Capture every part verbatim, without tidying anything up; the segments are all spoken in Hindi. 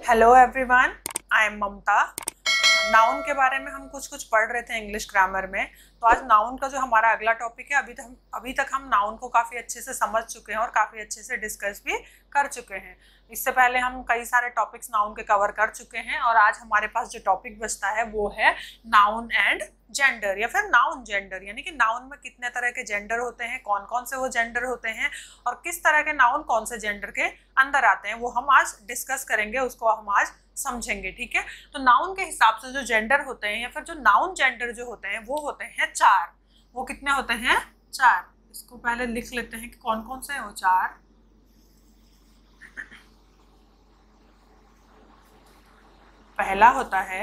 Hello everyone, I am Mamta. Noun के बारे में हम कुछ कुछ पढ़ रहे थे इंग्लिश ग्रामर में। तो आज नाउन का जो हमारा अगला टॉपिक है, अभी तक हम अभी तक हम नाउन को काफ़ी अच्छे से समझ चुके हैं और काफ़ी अच्छे से डिस्कस भी कर चुके हैं। इससे पहले हम कई सारे टॉपिक्स नाउन के कवर कर चुके हैं और आज हमारे पास जो टॉपिक बचता है वो है नाउन एंड जेंडर या फिर नाउन जेंडर, यानी कि नाउन में कितने तरह के जेंडर होते हैं, कौन कौन से वो जेंडर होते हैं और किस तरह के नाउन कौन से जेंडर के अंदर आते हैं, वो हम आज डिस्कस करेंगे, उसको हम आज समझेंगे। ठीक है, तो नाउन के हिसाब से जो जेंडर होते हैं या फिर जो नाउन जेंडर जो होते हैं वो होते हैं चार। वो कितने होते हैं? चार। इसको पहले लिख लेते हैं कि कौन कौन से हैं वो चार। पहला होता है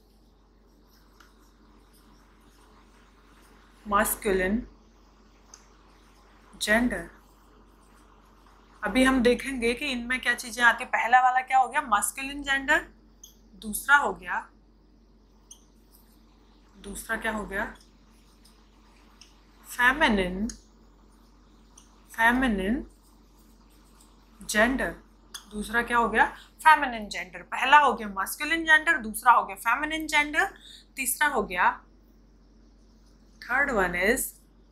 मस्कुलिन जेंडर। अभी हम देखेंगे कि इनमें क्या चीजें आती है। पहला वाला क्या हो गया? Masculine gender. दूसरा हो गया दूसरा क्या हो गया? Feminine feminine gender. दूसरा क्या हो गया? Feminine gender. पहला हो गया मस्कुलिन जेंडर, दूसरा हो गया फेमिनिन जेंडर, तीसरा हो गया, third one is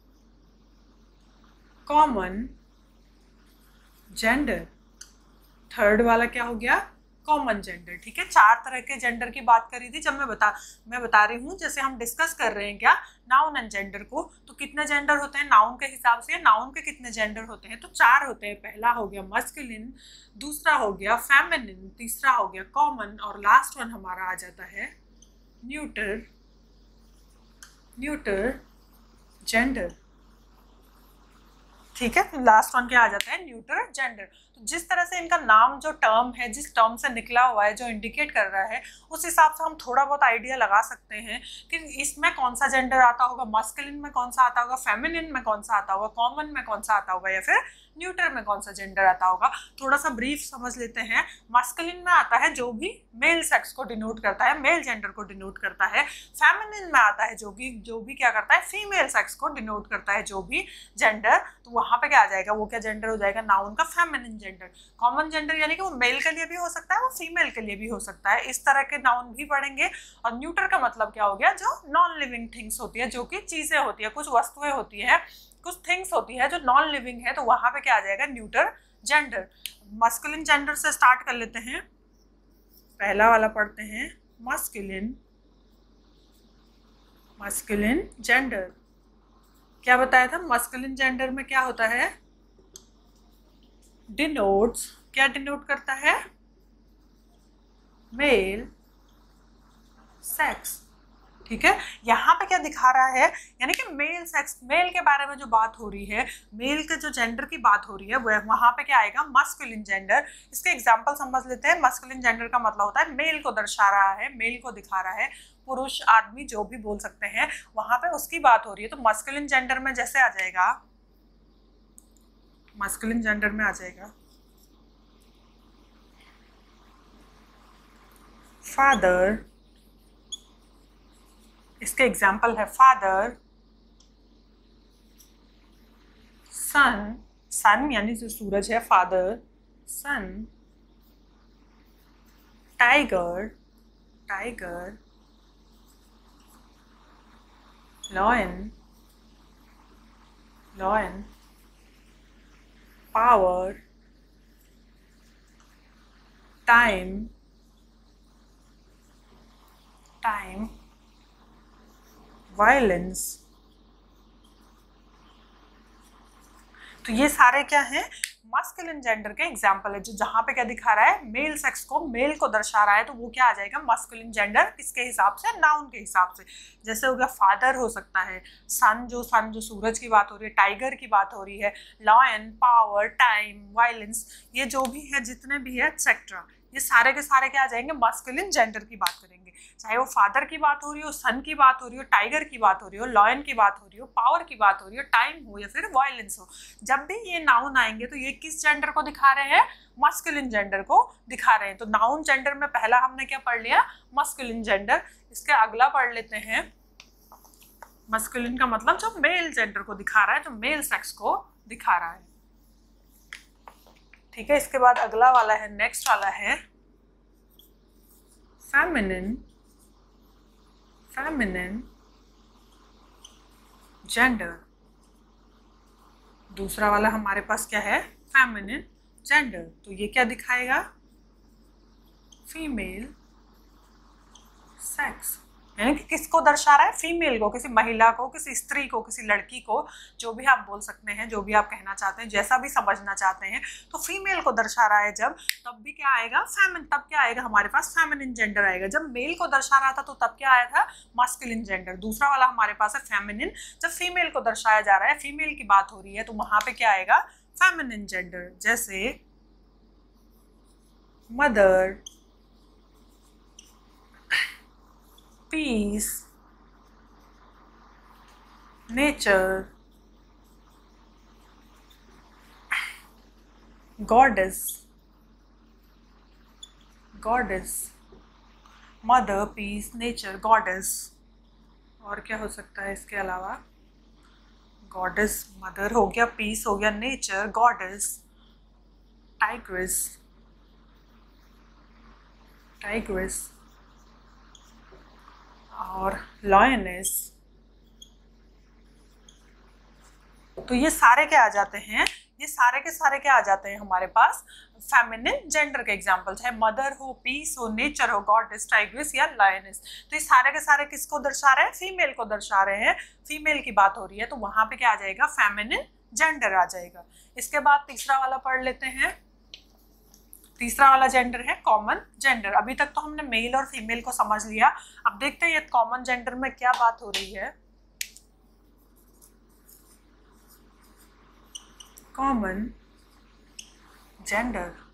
common gender. Third वाला क्या हो गया? Common gender. ठीक है, चार तरह के जेंडर की बात करी थी। जब मैं बता मैं बता रही हूँ, जैसे हम डिस्कस कर रहे हैं क्या नाउन एंड जेंडर को, तो कितने जेंडर होते हैं नाउन के हिसाब से, नाउन के कितने जेंडर होते हैं? तो चार होते हैं। पहला हो गया मस्कुलिन, दूसरा हो गया फेमिनिन, तीसरा हो गया कॉमन और लास्ट वन हमारा आ जाता है न्यूटर न्यूटर जेंडर। ठीक है, लास्ट वन क्या आ जाता है? Neuter gender. तो जिस तरह से इनका नाम जो टर्म है, जिस टर्म से निकला हुआ है, जो इंडिकेट कर रहा है, उस हिसाब से हम थोड़ा बहुत आइडिया लगा सकते हैं कि इसमें कौन सा जेंडर आता होगा, मस्कुलिन में कौन सा आता होगा, फेमिनिन में कौन सा आता होगा, कॉमन में कौन सा आता होगा या फिर न्यूटर में कौन सा जेंडर आता होगा। थोड़ा सा ब्रीफ समझ लेते हैं। मस्कुलिन में आता है जो भी मेल सेक्स को डिनोट करता है, मेल जेंडर को डिनोट करता है। फेमिनिन में आता है जो भी जो भी क्या करता है, फीमेल सेक्स को डिनोट करता है, जो भी जेंडर। तो वहां पे क्या आ जाएगा? वो क्या जेंडर हो जाएगा? नाउन का फेमिनिन जेंडर। कॉमन जेंडर यानी कि वो मेल के लिए भी हो सकता है, वो फीमेल के लिए भी हो सकता है। इस तरह के नाउन भी पढ़ेंगे। और न्यूटर का मतलब क्या हो गया? जो नॉन लिविंग थिंग्स होती है, जो कि चीजें होती है, कुछ वस्तुएं होती है, कुछ थिंग्स होती है जो नॉन लिविंग है, तो वहां पे क्या आ जाएगा? Neuter gender. मस्कुलिन जेंडर से स्टार्ट कर लेते हैं। पहला वाला पढ़ते हैं मस्कुलिन मस्कुलिन जेंडर। क्या बताया था? मस्कुलिन जेंडर में क्या होता है? डिनोट्स, क्या डिनोट करता है? Male sex. ठीक है, यहाँ पे क्या दिखा रहा है? यानी कि मेल सेक्स, मेल के बारे में जो बात हो रही है, मेल के जो जेंडर की बात हो रही है, वो वहां पे क्या आएगा? Masculine gender. इसके एग्जांपल समझ लेते हैं। मस्कुलिन जेंडर का मतलब होता है मेल को दर्शा रहा है, मेल को दिखा रहा है, पुरुष, आदमी, जो भी बोल सकते हैं, वहां पे उसकी बात हो रही है। तो मस्कुलिन जेंडर में जैसे आ जाएगा, मस्कुलिन जेंडर में आ जाएगा फादर। इसके एग्जाम्पल है फादर, सन, सन यानी जो सूरज है, father, sun, tiger, tiger, lion, lion, power, time, time, violence. तो ये सारे क्या हैं? मस्कुलिन जेंडर के एग्जाम्पल है। जो जहां पे क्या दिखा रहा है? मेल सेक्स को, मेल को दर्शा रहा है, तो वो क्या आ जाएगा? Masculine gender. किसके हिसाब से? नाउन के हिसाब से। जैसे हो गया फादर हो सकता है, सन, जो सन जो सूरज की बात हो रही है, टाइगर की बात हो रही है, लॉयन, पावर, टाइम, वायलेंस, ये जो भी है, जितने भी है एक्सेट्रा, ये सारे के सारे क्या आ जाएंगे? मस्कुलिन जेंडर की बात करेंगे। चाहे वो फादर की बात हो रही हो, सन की बात हो रही हो, टाइगर की बात हो रही हो, लॉयन की बात हो रही हो, पावर की बात हो रही हो, टाइम हो या फिर वायलेंस हो, जब भी ये नाउन आएंगे तो ये किस जेंडर को दिखा रहे हैं? मस्कुलिन जेंडर को दिखा रहे हैं। तो नाउन जेंडर में पहला हमने क्या पढ़ लिया? Masculine gender. इसके अगला पढ़ लेते हैं मस्कुलिन का मतलब जो मेल जेंडर को दिखा रहा है, जो मेल सेक्स को दिखा रहा है। ठीक है, इसके बाद अगला वाला है, नेक्स्ट वाला है फेमिनिन फेमिनिन जेंडर। दूसरा वाला हमारे पास क्या है, फेमिनिन जेंडर, तो ये क्या दिखाएगा, फीमेल सेक्स, यानी कि किसको दर्शा रहा है, फीमेल को, किसी महिला को, किसी स्त्री को, किसी लड़की को, जो भी आप बोल सकते हैं, जो भी आप कहना चाहते हैं, जैसा भी समझना चाहते हैं, तो फीमेल को दर्शा रहा है जब, तब भी क्या आएगा, फेमिन, तब क्या आएगा हमारे पास, फेमिनिन जेंडर आएगा। जब मेल को दर्शा रहा था तो तब क्या आया था, मास्कुलिन जेंडर। दूसरा वाला हमारे पास है फेमिनिन, जब फीमेल को दर्शाया जा रहा है, फीमेल की बात हो रही है, तो वहां पे क्या आएगा, फेमिनिन जेंडर। जैसे mother, peace, nature, goddess, goddess, mother, peace, nature, goddess. और क्या हो सकता है इसके अलावा, गॉडेस, मदर हो गया, पीस हो गया, नेचर, गॉडेस, टाइग्रेस, टाइग्रेस और लॉयनेस। तो ये सारे क्या आ जाते हैं, ये सारे के सारे क्या आ जाते हैं हमारे पास, फेमिनिन जेंडर के एग्जांपल, चाहे मदर हो, पीस हो, नेचर हो, गॉडेस, टाइग्रेस या लायनेस। तो ये सारे के सारे किसको दर्शा रहे हैं, फीमेल को दर्शा रहे हैं, फीमेल की बात हो रही है, तो वहां पे क्या आ जाएगा, फेमिनिन जेंडर आ जाएगा। इसके बाद तीसरा वाला पढ़ लेते हैं। तीसरा वाला जेंडर है कॉमन जेंडर। अभी तक तो हमने मेल और फीमेल को समझ लिया, अब देखते हैं ये कॉमन जेंडर में क्या बात हो रही है। कॉमन जेंडर,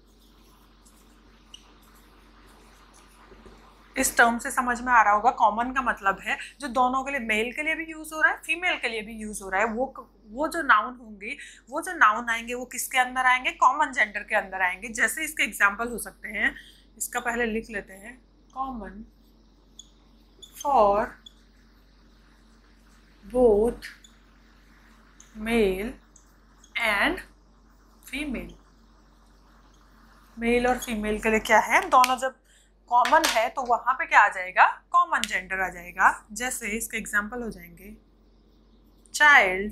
इस टर्म से समझ में आ रहा होगा, कॉमन का मतलब है जो दोनों के लिए, मेल के लिए भी यूज हो रहा है, फीमेल के लिए भी यूज हो रहा है, वो वो जो नाउन होंगे, वो जो नाउन आएंगे वो किसके अंदर आएंगे, कॉमन जेंडर के अंदर आएंगे। जैसे इसके एग्जाम्पल हो सकते हैं, इसका पहले लिख लेते हैं, common for both male and female. Male और फीमेल के लिए क्या है, दोनों जब कॉमन है तो वहां पे क्या आ जाएगा, कॉमन जेंडर आ जाएगा। जैसे इसके एग्जाम्पल हो जाएंगे, चाइल्ड,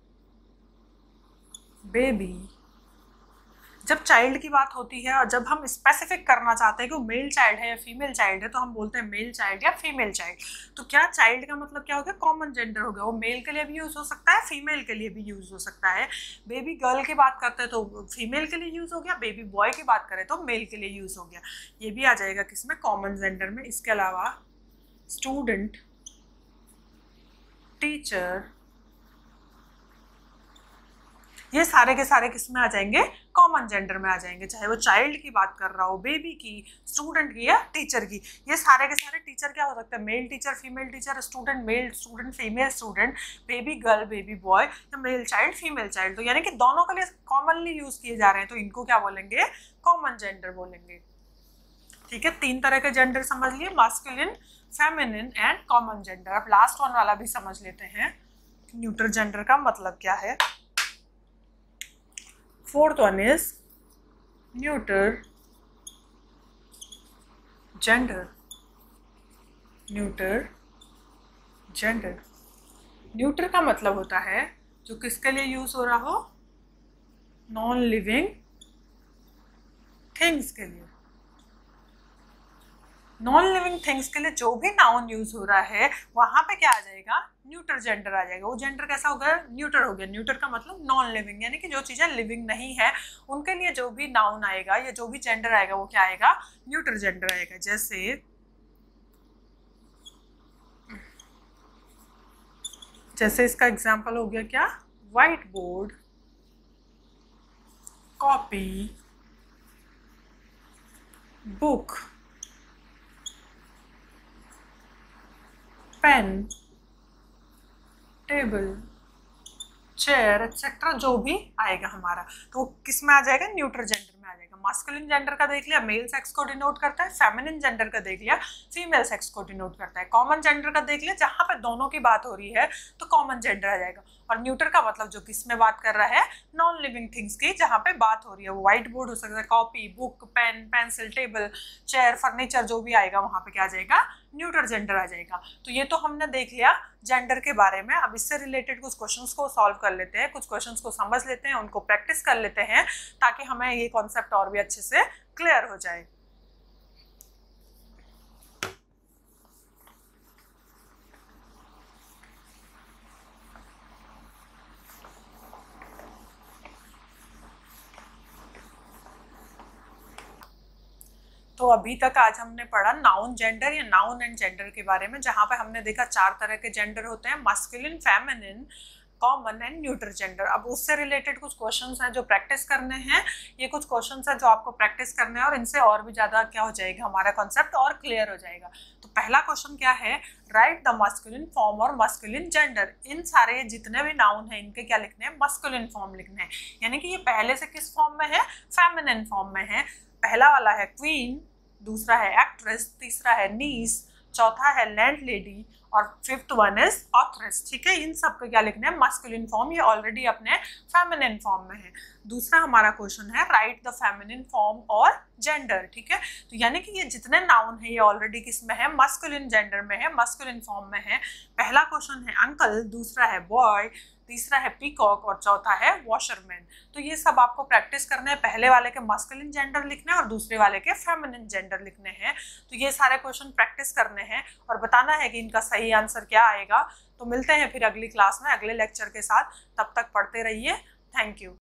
बेबी। जब चाइल्ड की बात होती है और जब हम स्पेसिफिक करना चाहते हैं कि वो मेल चाइल्ड है या फीमेल चाइल्ड है, तो हम बोलते हैं मेल चाइल्ड या फीमेल चाइल्ड। तो क्या चाइल्ड का मतलब क्या हो गया, कॉमन जेंडर हो गया, वो मेल के लिए भी यूज हो सकता है, फीमेल के लिए भी यूज हो सकता है। बेबी गर्ल की बात करते हैं तो फीमेल के लिए यूज हो गया, बेबी बॉय की बात करें तो मेल के लिए यूज हो गया। ये भी आ जाएगा किसमें, कॉमन जेंडर में। इसके अलावा स्टूडेंट, टीचर, ये सारे के सारे किस में आ जाएंगे, कॉमन जेंडर में आ जाएंगे। चाहे वो चाइल्ड की बात कर रहा हो, बेबी की, स्टूडेंट की या टीचर की। ये सारे के सारे टीचर क्या हो सकते हैं, male teacher, female teacher, student male, student female, student, baby girl, baby boy, या मेल चाइल्ड, फीमेल चाइल्ड। तो यानी कि दोनों के लिए कॉमनली यूज किए जा रहे हैं, तो इनको क्या बोलेंगे, कॉमन जेंडर बोलेंगे। ठीक है, तीन तरह के जेंडर समझ लिए, masculine, feminine and common gender. अब लास्ट वन वाला भी समझ लेते हैं, न्यूट्रल जेंडर का मतलब क्या है। Fourth one is neuter gender. Neuter gender. Neuter का मतलब होता है जो किसके लिए यूज हो रहा हो, नॉन लिविंग थिंग्स के लिए। नॉन लिविंग थिंग्स के लिए जो भी नाउन यूज हो रहा है वहां पे क्या आ जाएगा, न्यूटर जेंडर आ जाएगा। वो जेंडर कैसा हो गया, न्यूटर हो गया। न्यूटर का मतलब नॉन लिविंग, यानी कि जो चीजें लिविंग नहीं है उनके लिए जो भी नाउन आएगा या जो भी जेंडर आएगा वो क्या आएगा, न्यूटर जेंडर आएगा। जैसे जैसे इसका एग्जाम्पल हो गया क्या, white board, copy, book, pen, table, chair etcetera, जो भी आएगा हमारा तो किस में आ जाएगा, न्यूट्रल जेंडर में। में आ जाएगा। मास्कुलिन जेंडर का देख लिया, मेल सेक्स को डिनोट करता है। फेमिनिन जेंडर का देख लिया, फीमेल सेक्स को डिनोट करता है। कॉमन जेंडर का देख लिया, जहाँ पे दोनों की बात हो रही है तो कॉमन जेंडर आ जाएगा। और न्यूटर का मतलब जो किस में बात कर रहा है, नॉन लिविंग थिंग्स की, जहाँ पे बात हो रही है। वो व्हाइट बोर्ड हो सकता है, copy, book, pen, pencil, table, chair, furniture, जो भी आएगा वहाँ पे क्या आ जाएगा, न्यूटर जेंडर आ जाएगा। तो ये तो हमने देख लिया जेंडर के बारे में। अब इससे रिलेटेड कुछ क्वेश्चंस को सॉल्व कर लेते हैं, कुछ क्वेश्चंस को समझ लेते हैं, उनको प्रैक्टिस कर लेते हैं, ताकि हमें ये कॉन्सेप्ट और भी अच्छे से क्लियर हो जाए। तो अभी तक आज हमने पढ़ा नाउन जेंडर या नाउन एंड जेंडर के बारे में, जहाँ पे हमने देखा चार तरह के जेंडर होते हैं, masculine, feminine, common and neuter gender. अब उससे रिलेटेड कुछ क्वेश्चंस हैं जो प्रैक्टिस करने हैं। ये कुछ क्वेश्चंस हैं जो आपको प्रैक्टिस करने हैं और इनसे और भी ज़्यादा क्या हो जाएगा, हमारा कॉन्सेप्ट और क्लियर हो जाएगा। तो पहला क्वेश्चन क्या है, राइट द मास्कुलिन फॉर्म और मास्कुलिन जेंडर। इन सारे जितने भी नाउन हैं इनके क्या लिखने हैं, मास्कुलिन फॉर्म लिखने हैं। यानी कि ये पहले से किस फॉर्म में है, फेमिनिन फॉर्म में है। पहला वाला है क्वीन, दूसरा है एक्ट्रेस, तीसरा है नीस, चौथा है लैंड लेडी और फिफ्थ वन इज ऑथरेस। ठीक है, इन सब का क्या लिखना है, मास्कुलिन फॉर्म। ये ऑलरेडी अपने फेमिनिन फॉर्म में है। दूसरा हमारा क्वेश्चन है राइट द फेमिनिन फॉर्म और जेंडर। ठीक है, तो यानी कि ये जितने नाउन है ये ऑलरेडी किस में है, मास्कुलिन जेंडर में है, मास्कुलिन फॉर्म में है। पहला क्वेश्चन है अंकल, दूसरा है बॉय, तीसरा है पीकॉक और चौथा है वॉशरमैन। तो ये सब आपको प्रैक्टिस करना है। पहले वाले के मास्कुलिन जेंडर लिखने हैं और दूसरे वाले के फेमिनिन जेंडर लिखने हैं। तो ये सारे क्वेश्चन प्रैक्टिस करने हैं और बताना है कि इनका सही आंसर क्या आएगा। तो मिलते हैं फिर अगली क्लास में अगले लेक्चर के साथ। तब तक पढ़ते रहिए। Thank you.